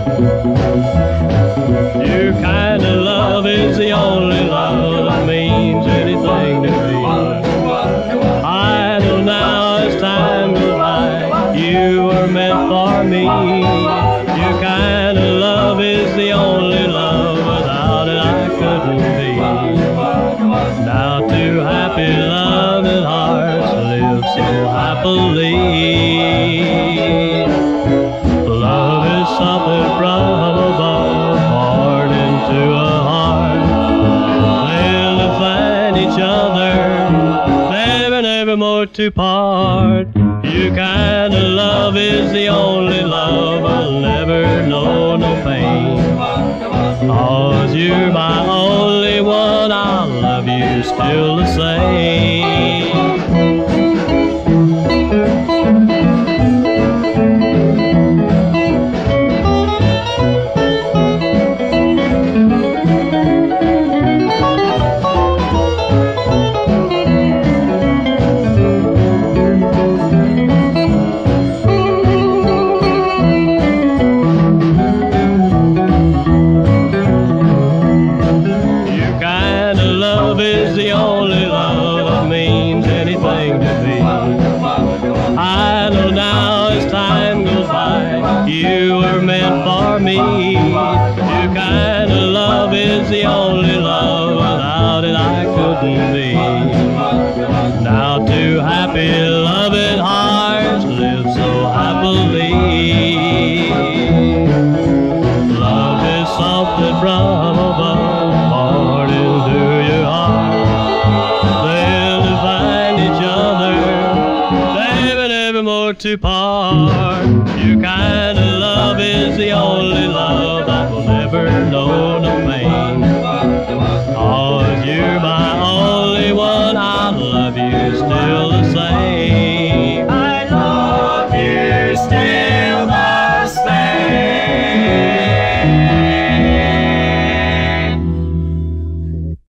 Your kind of love is the only love that means anything to me. I know now as time goes by, you were meant for me. Your kind of love is the only love, without it I couldn't be. Now two happy loving hearts live so happily. Love is something from above, poured into a heart. They'll find each other, never, never more to part. Your kind of love is the only love, I'll never know no pain. 'Cause you're my only one, I'll love you still the same. Love is the only love that means anything to me. I know now as time goes by, you were meant for me. Your kind of love is the only love, without it I couldn't be. Now two happy loving hearts live so happily. Love is something from above, poured into your heart. They'll find each other, never, never more to part. You kind